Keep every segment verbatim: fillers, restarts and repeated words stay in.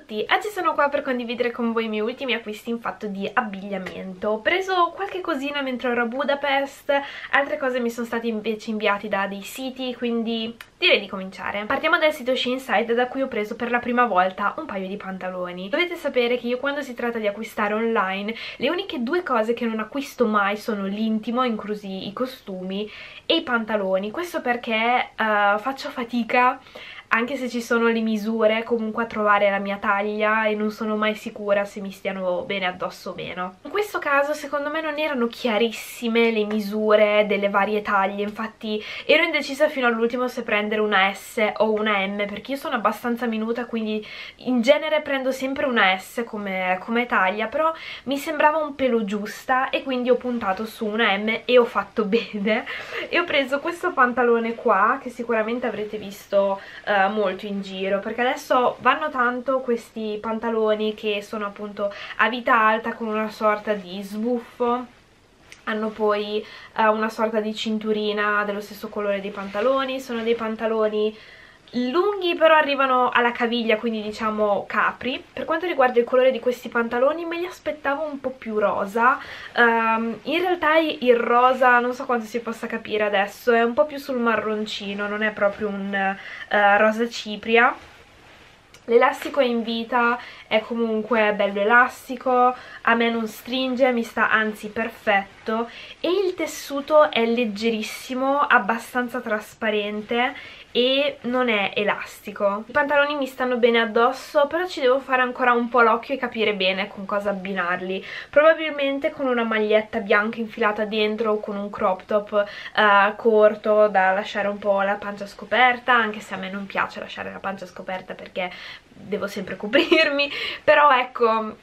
tutti, oggi sono qua per condividere con voi i miei ultimi acquisti in fatto di abbigliamento. Ho preso qualche cosina mentre ero a Budapest, altre cose mi sono state invece inviate da dei siti, quindi direi di cominciare. Partiamo dal sito Shein da cui ho preso per la prima volta un paio di pantaloni. Dovete sapere che io quando si tratta di acquistare online le uniche due cose che non acquisto mai sono l'intimo, inclusi i costumi, e i pantaloni. Questo perché uh, faccio fatica, anche se ci sono le misure, comunque a trovare la mia taglia e non sono mai sicura se mi stiano bene addosso o meno. In questo caso secondo me non erano chiarissime le misure delle varie taglie, infatti ero indecisa fino all'ultimo se prendere una S o una M, perché io sono abbastanza minuta, quindi in genere prendo sempre una S come, come taglia, però mi sembrava un pelo giusta e quindi ho puntato su una M e ho fatto bene. E ho preso questo pantalone qua, che sicuramente avrete visto uh, molto in giro, perché adesso vanno tanto questi pantaloni che sono appunto a vita alta con una sorta di sbuffo, hanno poi uh, una sorta di cinturina dello stesso colore dei pantaloni, sono dei pantaloni lunghi però arrivano alla caviglia, quindi diciamo capri. Per quanto riguarda il colore di questi pantaloni me li aspettavo un po' più rosa, um, in realtà il rosa non so quanto si possa capire adesso, è un po' più sul marroncino, non è proprio un uh, rosa cipria. L'elastico è in vita, è comunque bello elastico, a me non stringe, mi sta anzi perfetto, e il tessuto è leggerissimo, abbastanza trasparente e non è elastico. I pantaloni mi stanno bene addosso, però ci devo fare ancora un po' l'occhio e capire bene con cosa abbinarli. Probabilmente con una maglietta bianca infilata dentro o con un crop top uh, corto da lasciare un po' la pancia scoperta, anche se a me non piace lasciare la pancia scoperta perché devo sempre coprirmi, però ecco,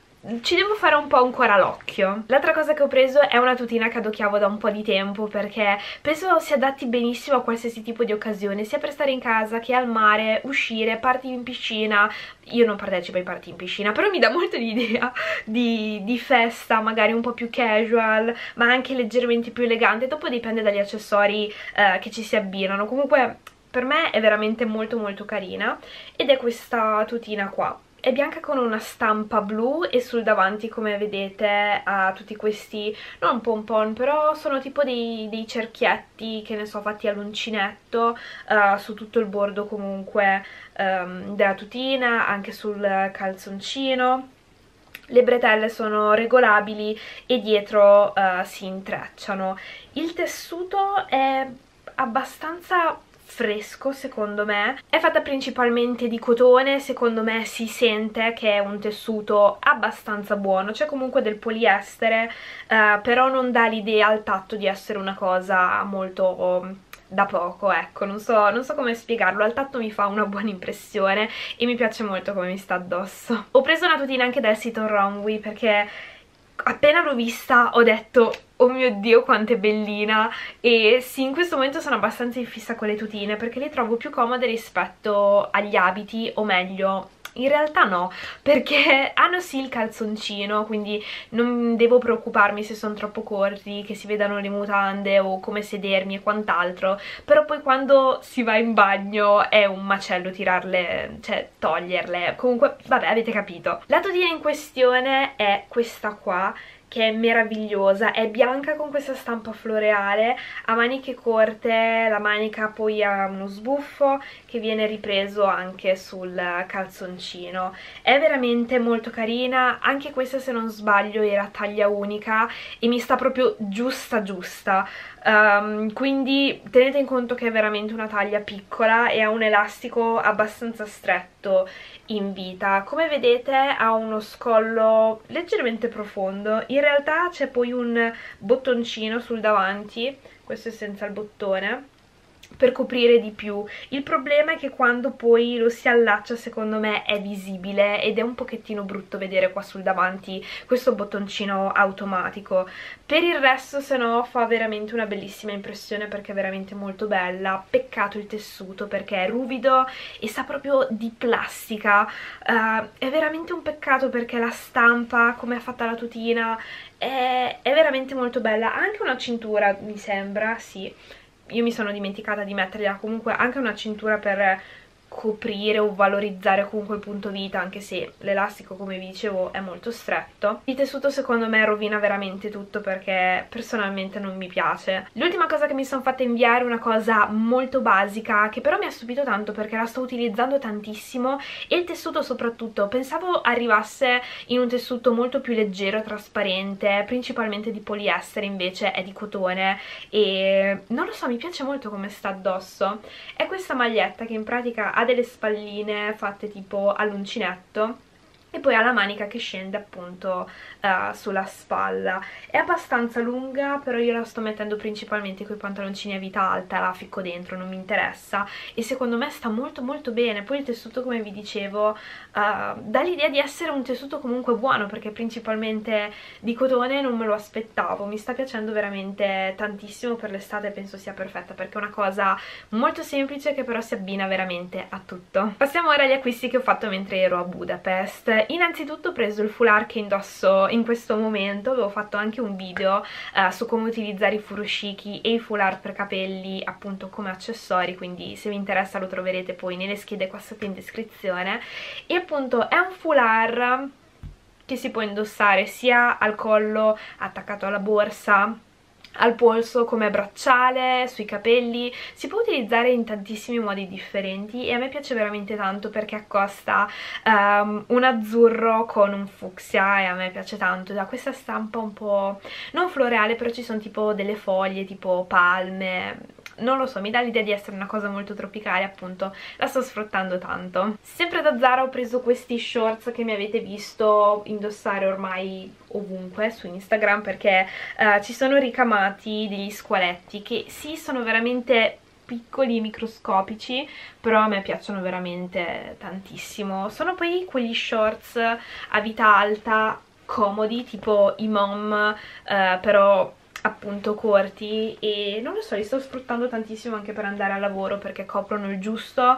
ci devo fare un po' ancora l'occhio. L'altra cosa che ho preso è una tutina che adocchiavo da un po' di tempo, perché penso si adatti benissimo a qualsiasi tipo di occasione, sia per stare in casa che al mare, uscire, party in piscina. Io non partecipo ai party in piscina, però mi dà molto l'idea di, di festa, magari un po' più casual, ma anche leggermente più elegante. Dopo dipende dagli accessori eh, che ci si abbinano. Comunque per me è veramente molto molto carina, ed è questa tutina qua. È bianca con una stampa blu e sul davanti, come vedete, ha tutti questi, non pompon, però sono tipo dei, dei cerchietti, che ne so, fatti all'uncinetto, uh, su tutto il bordo comunque um, della tutina, anche sul calzoncino. Le bretelle sono regolabili e dietro uh, si intrecciano. Il tessuto è abbastanza fresco secondo me, è fatta principalmente di cotone, secondo me si sente che è un tessuto abbastanza buono, c'è comunque del poliestere, eh, però non dà l'idea al tatto di essere una cosa molto da poco, ecco, non so, non so come spiegarlo, al tatto mi fa una buona impressione e mi piace molto come mi sta addosso. Ho preso una tutina anche dal sito Romwe perché appena l'ho vista ho detto oh mio Dio quanto è bellina, e sì, in questo momento sono abbastanza in fissa con le tutine perché le trovo più comode rispetto agli abiti, o meglio in realtà no, perché hanno sì il calzoncino, quindi non devo preoccuparmi se sono troppo corti, che si vedano le mutande o come sedermi e quant'altro, però poi quando si va in bagno è un macello tirarle, cioè toglierle. Comunque vabbè, avete capito. La tutina in questione è questa qua, che è meravigliosa, è bianca con questa stampa floreale, ha maniche corte, la manica poi ha uno sbuffo che viene ripreso anche sul calzoncino. È veramente molto carina, anche questa se non sbaglio era taglia unica e mi sta proprio giusta giusta. Um, quindi tenete in conto che è veramente una taglia piccola e ha un elastico abbastanza stretto in vita. Come vedete ha uno scollo leggermente profondo, in realtà c'è poi un bottoncino sul davanti, questo è senza il bottone, per coprire di più. Il problema è che quando poi lo si allaccia secondo me è visibile ed è un pochettino brutto vedere qua sul davanti questo bottoncino automatico. Per il resto se no fa veramente una bellissima impressione perché è veramente molto bella. Peccato il tessuto perché è ruvido e sa proprio di plastica, uh, è veramente un peccato perché la stampa, come è fatta la tutina, è, è veramente molto bella. Ha anche una cintura mi sembra, sì, io mi sono dimenticata di metterla, comunque anche una cintura per coprire o valorizzare comunque il punto vita, anche se l'elastico, come vi dicevo, è molto stretto. Il tessuto secondo me rovina veramente tutto perché personalmente non mi piace. L'ultima cosa che mi sono fatta inviare è una cosa molto basica che però mi ha stupito tanto perché la sto utilizzando tantissimo, e il tessuto soprattutto pensavo arrivasse in un tessuto molto più leggero, trasparente, principalmente di poliestere, invece è di cotone e non lo so, mi piace molto come sta addosso. È questa maglietta che in pratica ha delle spalline fatte tipo all'uncinetto e poi ha la manica che scende appunto uh, sulla spalla. È abbastanza lunga, però io la sto mettendo principalmente con i pantaloncini a vita alta, la ficco dentro, non mi interessa, e secondo me sta molto molto bene. Poi il tessuto, come vi dicevo, uh, dà l'idea di essere un tessuto comunque buono, perché principalmente di cotone non me lo aspettavo. Mi sta piacendo veramente tantissimo per l'estate, penso sia perfetta perché è una cosa molto semplice che però si abbina veramente a tutto. Passiamo ora agli acquisti che ho fatto mentre ero a Budapest. Innanzitutto ho preso il foulard che indosso in questo momento, avevo fatto anche un video uh, su come utilizzare i furoshiki e i foulard per capelli appunto come accessori, quindi se vi interessa lo troverete poi nelle schede qua sotto in descrizione. E appunto è un foulard che si può indossare sia al collo attaccato alla borsa, al polso, come bracciale, sui capelli, si può utilizzare in tantissimi modi differenti e a me piace veramente tanto perché accosta um, un azzurro con un fucsia e a me piace tanto, da questa stampa un po' non floreale, però ci sono tipo delle foglie tipo palme, non lo so, mi dà l'idea di essere una cosa molto tropicale, appunto la sto sfruttando tanto. Sempre da Zara ho preso questi shorts che mi avete visto indossare ormai ovunque su Instagram, perché uh, ci sono ricamati degli squaletti che sì, sono veramente piccoli, microscopici, però a me piacciono veramente tantissimo. Sono poi quegli shorts a vita alta comodi, tipo i mom, uh, però appunto corti, e non lo so, li sto sfruttando tantissimo anche per andare al lavoro perché coprono il giusto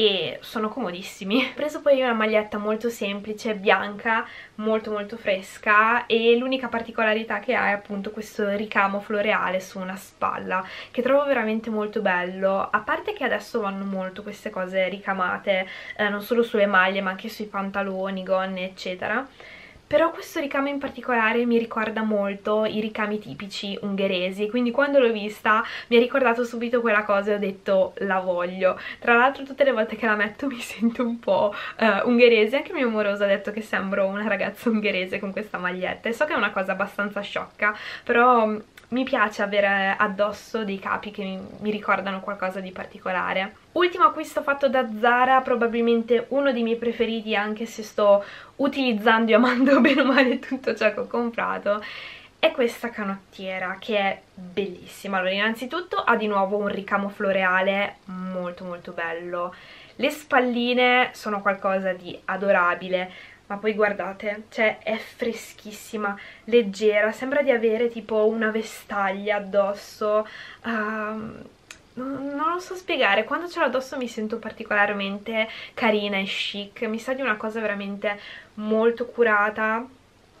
e sono comodissimi. Ho preso poi una maglietta molto semplice, bianca, molto molto fresca, e l'unica particolarità che ha è appunto questo ricamo floreale su una spalla che trovo veramente molto bello, a parte che adesso vanno molto queste cose ricamate, eh, non solo sulle maglie ma anche sui pantaloni, gonne eccetera. Però questo ricamo in particolare mi ricorda molto i ricami tipici ungheresi, quindi quando l'ho vista mi ha ricordato subito quella cosa e ho detto la voglio. Tra l'altro tutte le volte che la metto mi sento un po' uh, ungherese, anche il mio amoroso ha detto che sembro una ragazza ungherese con questa maglietta, e so che è una cosa abbastanza sciocca, però mi piace avere addosso dei capi che mi, mi ricordano qualcosa di particolare. Ultimo acquisto fatto da Zara, probabilmente uno dei miei preferiti, anche se sto utilizzando e amando bene o male tutto ciò che ho comprato, è questa canottiera che è bellissima. Allora, innanzitutto ha di nuovo un ricamo floreale molto molto bello, le spalline sono qualcosa di adorabile, ma poi guardate, cioè è freschissima, leggera, sembra di avere tipo una vestaglia addosso, um, non, non lo so spiegare, quando ce l'ho addosso mi sento particolarmente carina e chic, mi sa di una cosa veramente molto curata,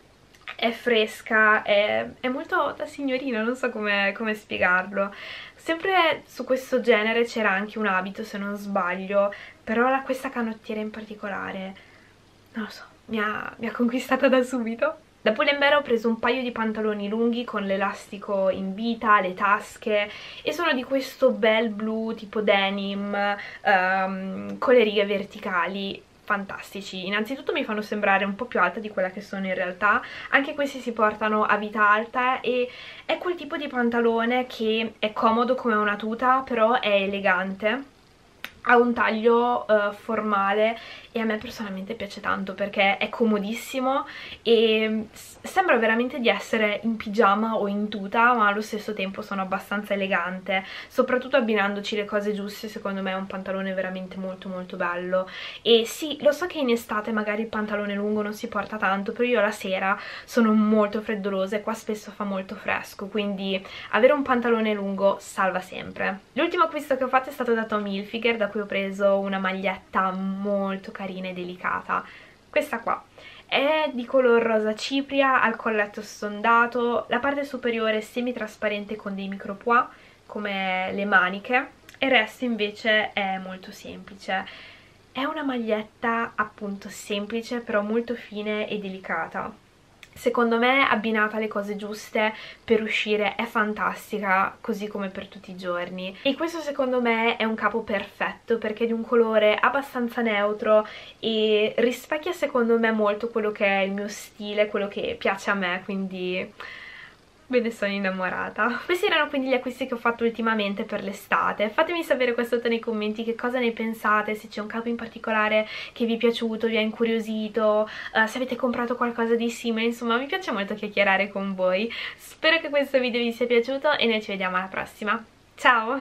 è fresca, è, è molto da signorina, non so come, come spiegarlo. Sempre su questo genere c'era anche un abito se non sbaglio, però la, questa canottiera in particolare, non lo so, mi ha, mi ha conquistata da subito. Da Pull&Bear ho preso un paio di pantaloni lunghi con l'elastico in vita, le tasche, e sono di questo bel blu tipo denim um, con le righe verticali, fantastici. Innanzitutto mi fanno sembrare un po' più alta di quella che sono in realtà, anche questi si portano a vita alta e è quel tipo di pantalone che è comodo come una tuta, però è elegante, ha un taglio uh, formale e a me personalmente piace tanto perché è comodissimo e sembra veramente di essere in pigiama o in tuta, ma allo stesso tempo sono abbastanza elegante, soprattutto abbinandoci le cose giuste. Secondo me è un pantalone veramente molto molto bello. E sì, lo so che in estate magari il pantalone lungo non si porta tanto, però io la sera sono molto freddolosa e qua spesso fa molto fresco, quindi avere un pantalone lungo salva sempre. L'ultimo acquisto che ho fatto è stato da Tommy Hilfiger, da cui ho preso una maglietta molto carina e delicata, questa qua è di color rosa cipria, al colletto stondato, la parte superiore è semi-trasparente con dei micropois come le maniche e il resto invece è molto semplice. È una maglietta appunto semplice però molto fine e delicata. Secondo me abbinata alle cose giuste per uscire è fantastica, così come per tutti i giorni. E questo secondo me è un capo perfetto perché è di un colore abbastanza neutro e rispecchia secondo me molto quello che è il mio stile, quello che piace a me, quindi me ne sono innamorata. Questi erano quindi gli acquisti che ho fatto ultimamente per l'estate. Fatemi sapere qua sotto nei commenti che cosa ne pensate, se c'è un capo in particolare che vi è piaciuto, vi ha incuriosito, uh, se avete comprato qualcosa di simile. Insomma, mi piace molto chiacchierare con voi. Spero che questo video vi sia piaciuto e noi ci vediamo alla prossima. Ciao!